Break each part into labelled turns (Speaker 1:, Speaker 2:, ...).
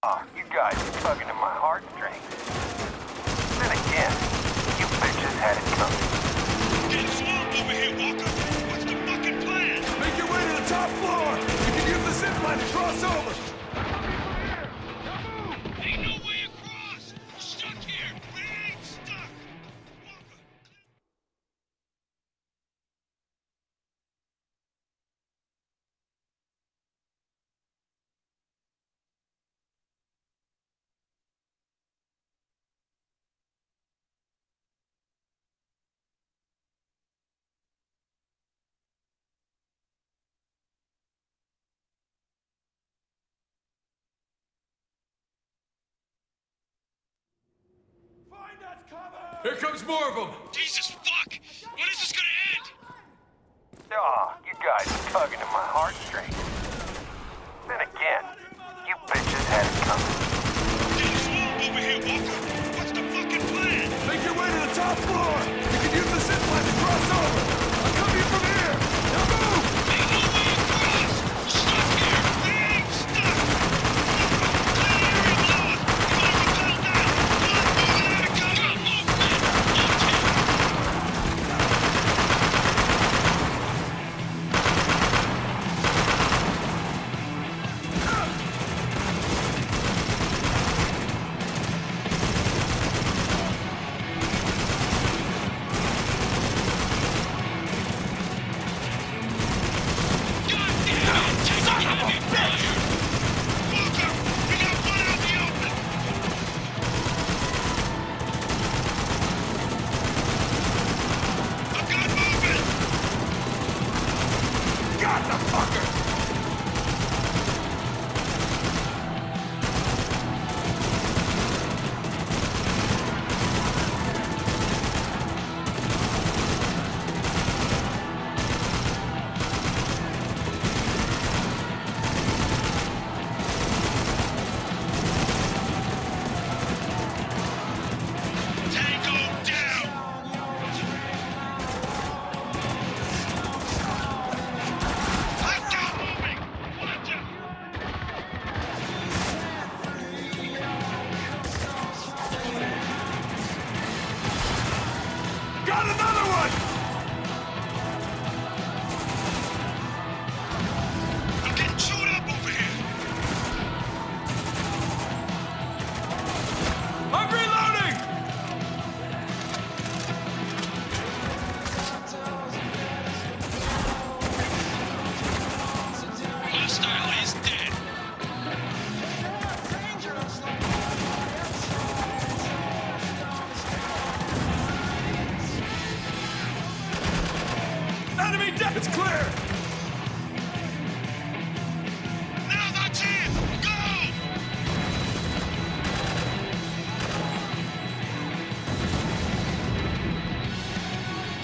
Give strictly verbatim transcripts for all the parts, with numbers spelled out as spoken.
Speaker 1: Oh, you guys are tugging at my heartstrings. Then again, you bitches had it coming.
Speaker 2: Getting swamped over here, Walker. What's the fucking plan?
Speaker 3: Make your way to the top floor! You can use the zip line to cross over!
Speaker 2: Ain't no way across! We're stuck here! We ain't stuck! Walker!
Speaker 3: Find us cover! Here comes more of them!
Speaker 2: Jesus fuck! When is this gonna end?
Speaker 1: Oh, you guys are tugging at my heartstrings. Then again, you bitches had it coming.
Speaker 2: Getting swamped over here, Walker. What's the fucking plan?
Speaker 3: Make your way to the top floor! You can use the zip line to cross over! I'll come you from here! Now move!
Speaker 2: Ain't no way across! We're stuck here! We ain't stuck! Walker, clear the area below us! We gotta rappel down! Blood moving out of cover! Movement!
Speaker 3: Got another one!
Speaker 2: I'm getting chewed up over here!
Speaker 3: I'm reloading!
Speaker 2: Hostile is dead!
Speaker 3: Enemy dead! It's clear!
Speaker 2: Now's our chance! Go!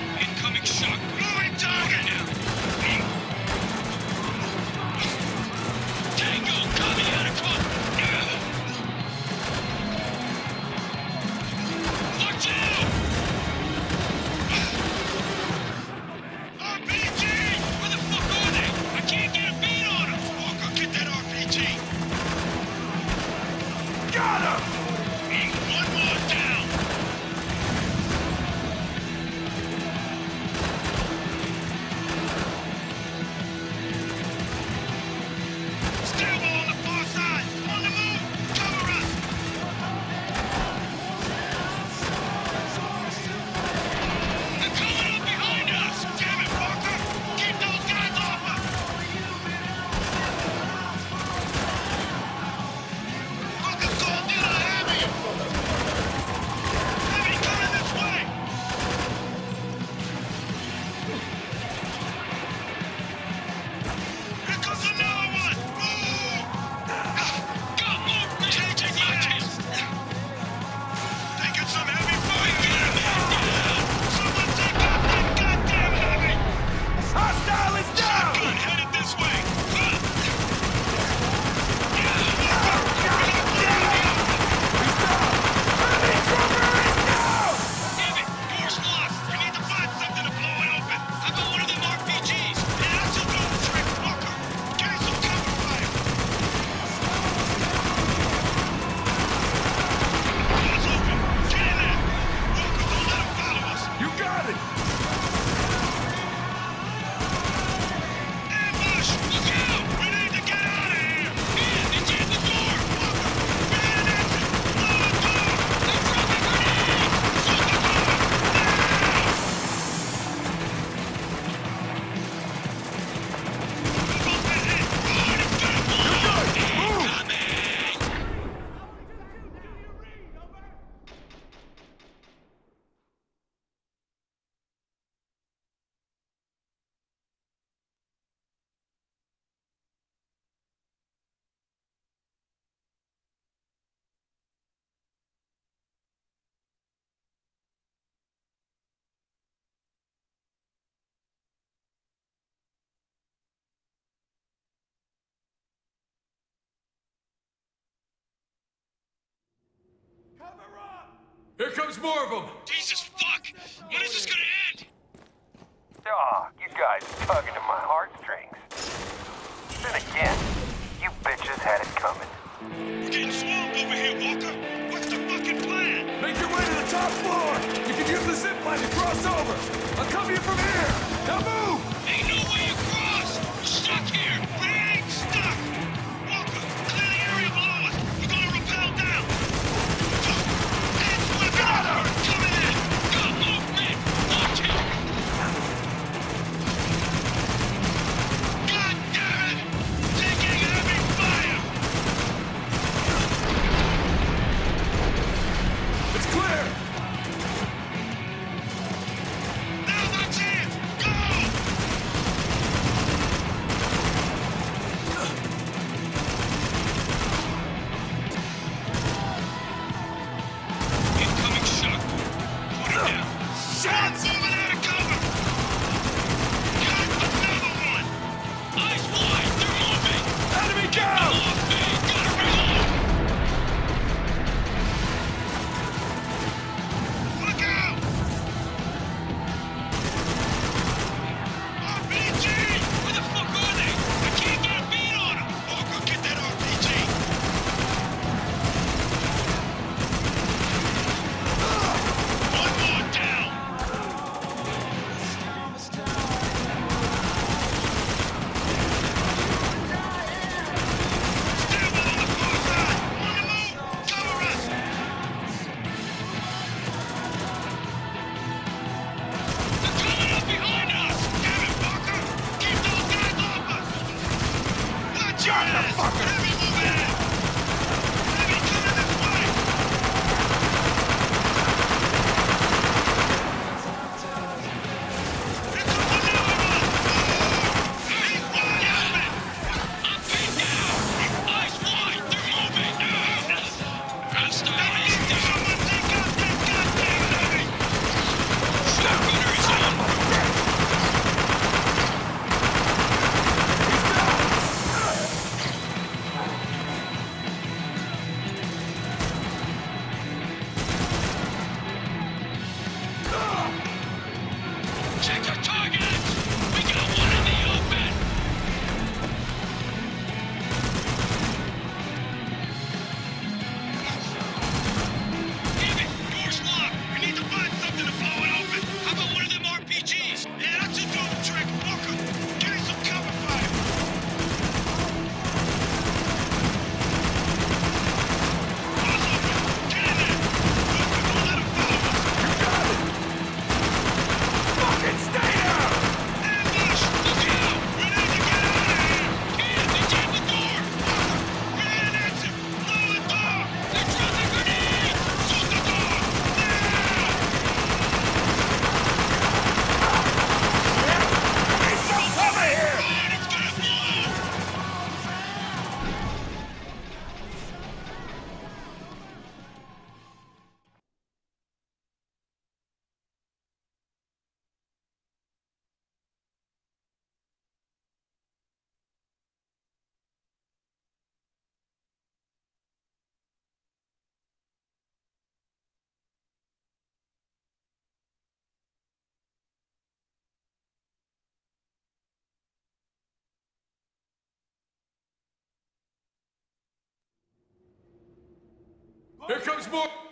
Speaker 2: Incoming shock! Moving target!
Speaker 3: Here comes more of them!
Speaker 2: Jesus fuck! When is this gonna end?
Speaker 1: Aw, you guys tugging at my heartstrings. Then again, you bitches had it coming.
Speaker 2: We're getting swarmed over here, Walker. What's the fucking plan?
Speaker 3: Make your way to the top floor! You can use the zip line to cross over! I'll cover you from here! Now move!
Speaker 2: Ain't no way across! We're stuck here! We ain't stuck! Walker, clear the area below us! We're gonna rappel down! It's weapon alert coming in! Go, movement! Watch it! God damn it! Taking heavy fire!
Speaker 3: It's clear!
Speaker 2: Now's our chance! Go! Incoming shock. Put it down. Shot! Moving out of cover! Got another one! Eyes wide! They're moving!
Speaker 3: Enemy
Speaker 2: Get
Speaker 3: down!
Speaker 2: off me! Gotta reload! Look out! R P G! Where the fuck are they? I can't get a beat on them! Walker, get that R P G! One more down! Stand on the far side! On the move! Cover us! They're coming up behind us! Damn it, Walker! Keep those guys off us! Watch your ass! Heavy moving in! Heavy coming this way! Here comes another one! He's wide open! I'm pinned down! Eyes wide! They're moving! I'm starting to get someone take out that goddamn heavy! Shotgunner is on! Check your targets! We got one in the open! Damn it! Door's locked! We need to find something to blow it open! How about one of them R P Gs? Yeah, that should do the trick! Walker, get us some cover fire! Door's open! Get in there! Walker, don't let 'em follow us!
Speaker 3: Fucking stay there!
Speaker 2: Ambush! Look out! We need to get out of here! Can't! They jammed the door! Walker! Grenade and exit! Blow the door! They dropped the grenade! Shoot the door! Now!
Speaker 3: Need some cover here!
Speaker 2: Run! It's gonna blow!
Speaker 3: Here comes more!